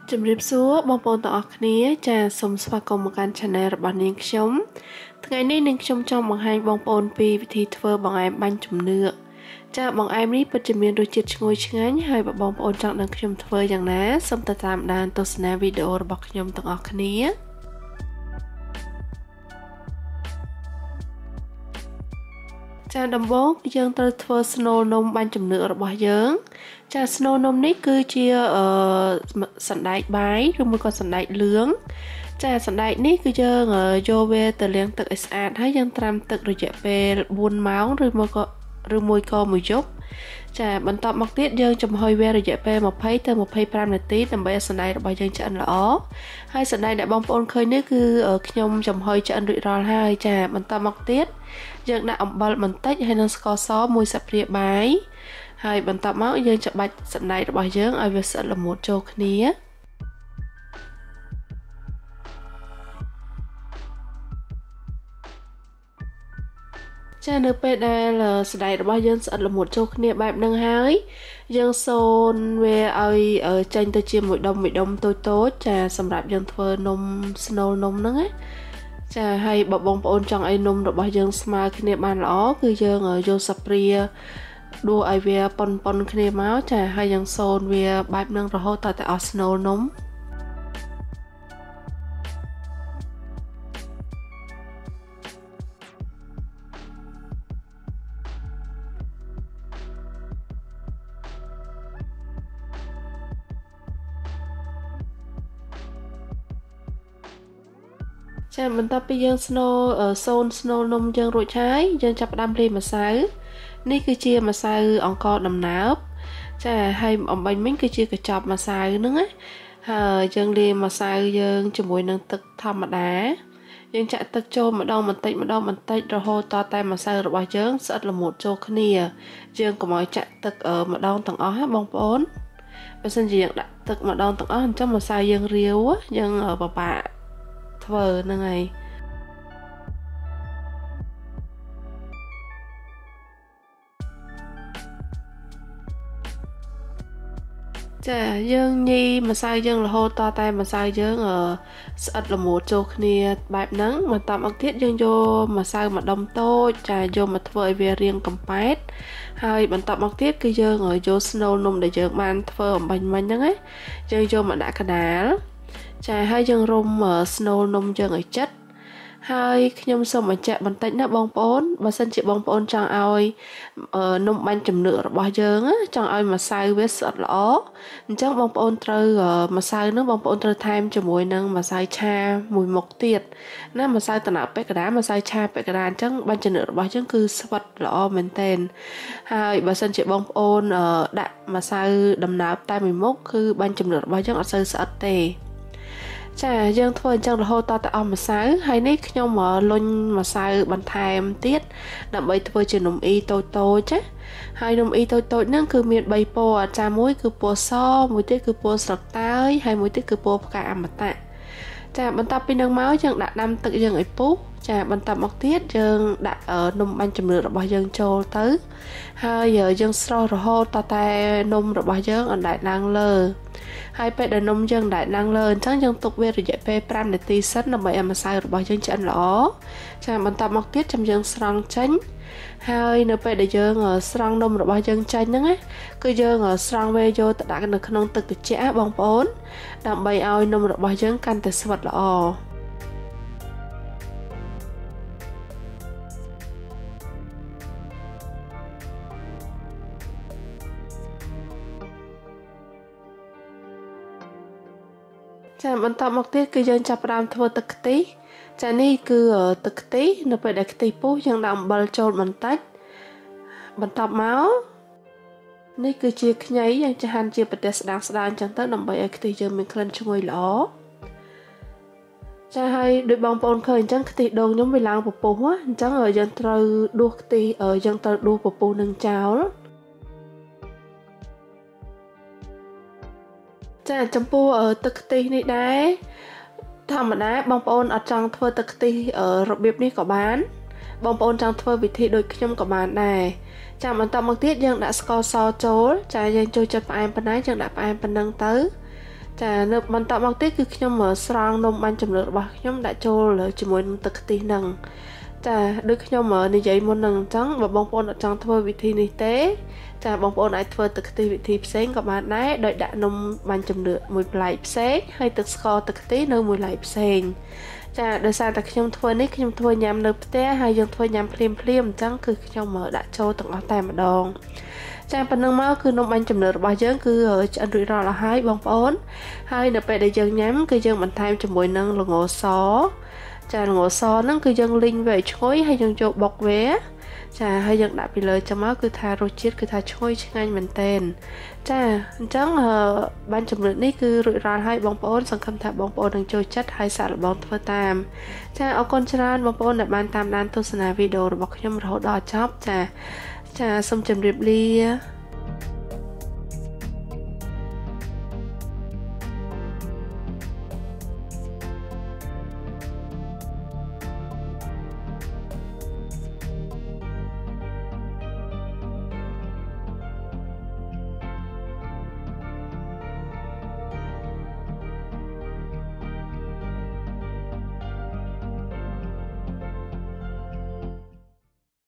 ជំរាបសួរបងប្អូនទាំងអស់គ្នាចាសសូមស្វាគមន៍មកកាន់ Channel របស់នាងខ្ញុំថ្ងៃនេះនាងខ្ញុំចង់បង្ហាញបងប្អូនពីវិធីធ្វើបង្អែមបាញ់ជំនឿចាបង្អែមនេះពិតជាមានរសជាតិឈ្ងុយឆ្ងាញ់ហើយបើបងប្អូនចង់ដឹងខ្ញុំធ្វើយ៉ាងណាសូមតាមដានទស្សនាវីដេអូរបស់ខ្ញុំទាំងអស់គ្នាចាដំបូងយើងត្រូវធ្វើស្នូលនំបាញ់ជំនឿរបស់យើងចាស្នូលនំនេះគឺជាសណ្ដែកបាយឬមួយក៏សណ្ដែកលឿងចាសណ្ដែកនេះគឺយើងយកវាទៅលាងទឹកឲ្យស្អាតហើយយើងត្រាំទឹករយៈពេល4ម៉ោងឬមួយក៏មួយយប់ចាបន្ទាប់មកទៀតយើងចំហុយវារយៈពេល20ទៅ25នាទីដើម្បីឲ្យសណ្ដែករបស់យើងឆ្អិនល្អហើយសណ្ដែកដែលបងប្អូនឃើញនេះគឺខ្ញុំចំហុយឆ្អិនរួចរាល់ហើយចាបន្តមកទៀតយើងដាក់អំបិលបន្តិចហើយនិងស្ករស1ស្លាបព្រាបាយហើយបន្ទាប់មកយើងច្បាច់សណ្ដែករបស់យើងឲ្យវាស្អិតល្មួតចូលគ្នាចានៅពេលដែលសណ្ដែករបស់យើងស្អិតល្មួតចូលគ្នាបែបហ្នឹងហើយយើងសូនវាឲ្យចេញទៅជាមួយដុំតូចចាសម្រាប់យើងធ្វើនំស្នូលនំហ្នឹងណាចាហើយបើបងប្អូនចង់ឲ្យនំរបស់យើងស្មើគ្នាបានល្អគឺយើងយកស្លាបព្រាដួសឲ្យវាប៉ុនគ្នាមកចាហើយយើងសូនវាបែបហ្នឹងរហូតតតែអស់ស្នូលនំចាបន្ទាប់ពីយើងសូនស្នូលនំយើងរួចហើយយើងចាប់ផ្ដើមលាយម្សៅនេះគឺជាម្សៅអង្ករដំណើបចាហើយអំបញ្ញមិញគឺជាកញ្ចប់ម្សៅហ្នឹងណាហើយយើងលាយម្សៅយើងជាមួយនឹងទឹកធម្មតាយើងចាក់ទឹកចូលម្ដងបន្តិចរហូតតតែម្សៅរបស់យើងស្អិតល្មួតចូលគ្នាយើងកុំឲ្យចាក់ទឹកម្ដងទាំងអស់ណាបងប្អូនបើមិនជាយើងដាក់ទឹកម្ដងទាំងអស់អញ្ចឹងម្សៅយើងរាវយើងពិបាកធ្វើហ្នឹងហើយចាយើងញីម្សៅយើងរហូតតតែម្សៅយើងស្អិតល្មួតចូលគ្នាបែបហ្នឹងបន្តមកទៀតយើងយកម្សៅម្ដុំតូចចាយកមកធ្វើឲ្យវារាងកំប៉ែតហើយបន្តមកទៀតគឺយើងយកស្នូលនំដែលយើងបានធ្វើអំបញ្ញមិញហ្នឹងណាយើងយកមកដាក់កដាលចាហើយយើងរុំស្នូលនំយើងឲ្យជិតហើយខ្ញុំសូមបញ្ជាក់បន្តិចណាបងប្អូនបើសិនជាបងប្អូនចង់ឲ្យនំបាញ់ជំនឿរបស់យើងចង់ឲ្យម្សៅវាស្អិតល្អអញ្ចឹងបងប្អូនត្រូវម្សៅនោះបងប្អូនត្រូវថែមជាមួយនឹងម្សៅឆាមួយមុខទៀតណាម្សៅតំណាក់ពេកក្តាម្សៅឆាពេកក្តាអញ្ចឹងបាញ់ជំនឿរបស់យើងគឺស្វិតល្អមែនទែនហើយបើសិនជាបងប្អូនដាក់ម្សៅដំណើបតែមួយមុខគឺបាញ់ជំនឿរបស់យើងអត់សូវស្អិតទេចាយើងធ្វើអញ្ចឹងរហូតតតែអស់ម្សៅហើយនេះខ្ញុំលុញម្សៅបន្ថែមទៀតដើម្បីធ្វើជានំអ៊ីតូចចាហើយនំអ៊ីតូចហ្នឹងគឺមាន3ពណ៌ចាមួយគឺពណ៌សមួយទៀតគឺពណ៌ស្លឹកតើយហើយមួយទៀតគឺពណ៌ផ្កាអមតៈចាបន្ទាប់ពីនឹងមកយើងដាក់ដាំទឹកយើងឲ្យពុះចាបន្តមកទៀតយើងដាក់នំបាញ់ជំនឿរបស់យើងចូលទៅហើយយើងស្រុះរហូតតតែនំរបស់យើងអណ្ដែតឡើងលើហើយពេលដែលនំយើងដែលឡើងលើអញ្ចឹងយើងទុកវារយៈពេល5នាទីសិនដើម្បីឲ្យម្សៅរបស់យើងឆ្អិនល្អចាបន្តមកទៀតចាំយើងស្រង់ចេញហើយនៅពេលដែលយើងស្រង់នំរបស់យើងចេញហ្នឹងណាគឺយើងស្រង់វាយកទៅដាក់នៅក្នុងទឹកត្រជាក់បងប្អូនដើម្បីឲ្យនំរបស់យើងកាន់តែស្វិតល្អចាបន្តមកទៀតគឺយើងចាប់ផ្ដើមធ្វើទឹកខ្ទិះចានេះគឺទឹកខ្ទិះនៅពេលដែលខ្ទិះពុះយើងដាក់អំបិលចូលបន្តិចបន្តមកនេះគឺជាខ្ញីយើងចាហាន់ជាប្រទេសស្ដើងអញ្ចឹងទៅដើម្បីឲ្យខ្ទិះយើងមានក្លិនឈ្ងុយល្អចាហើយដូចបងប្អូនឃើញអញ្ចឹងខ្ទិះដូងខ្ញុំវាឡើងពពុះអញ្ចឹងយើងត្រូវដួសខ្ទិះយើងត្រូវដួសពពុះនឹងចោលចាចំពោះទឹកខ្ទិះនេះដែរធម្មតាបងប្អូនអត់ចង់ធ្វើទឹកខ្ទិះរបៀបនេះក៏បានបងប្អូនចង់ធ្វើវិធីដូចខ្ញុំក៏បានដែរចាំបន្តមកទៀតយើងដាក់ស្ករសចូលចាយើងចូលចិត្តផ្អែមប៉ុណ្ណាយើងដាក់ផ្អែមប៉ុណ្ណឹងទៅចានៅបន្តមកទៀតគឺខ្ញុំស្រង់នំបាញ់ចម្លើរបស់ខ្ញុំដាក់ចូលជាមួយនឹងទឹកខ្ទិះហ្នឹងចាដូចខ្ញុំនិយាយមុនហ្នឹងអញ្ចឹងបើបងប្អូនអត់ចង់ធ្វើវិធីនេះទេចាបងប្អូនអាចធ្វើទឹកខ្ទិះវិធីផ្សេងក៏បានដែរដោយដាក់នំបាញ់ចម្លើមួយប្លែកផ្សេងហើយទឹកស្ករទឹកខ្ទិះនៅមួយឡែកផ្សេងចាដោយសារតែខ្ញុំធ្វើនេះខ្ញុំធ្វើញ៉ាំនៅផ្ទះហើយយើងធ្វើញ៉ាំភ្លាមអញ្ចឹងគឺខ្ញុំដាក់ចូលទាំងអស់តែម្ដងចាប៉ុណ្ណឹងមកគឺនំបាញ់ចម្លើរបស់យើងគឺឆ្អិនរួចរាល់ហើយបងប្អូនហើយនៅពេលដែលយើងញ៉ាំគឺយើងបន្ថែមជាមួយនឹងល្ងសចាល្ងសហ្នឹងគឺយើងលីងវាឲ្យឈ្ងុយហើយយើងចូលបុកវាចាហើយយើងដាក់ពីលើចាំមកគឺថារសជាតិគឺថាឈ្ងុយឆ្ងាញ់មែនទែនចាអញ្ចឹងបាញ់ចម្លើនេះគឺរួចរាល់ហើយបងប្អូនសង្ឃឹមថាបងប្អូននឹងចូលចិត្តហើយសាកល្បងធ្វើតាមចាអរគុណច្រើនបងប្អូនដែលបានតាមដានទស្សនាវីដេអូរបស់ខ្ញុំរហូតដល់ចប់ចាសូមជម្រាបលា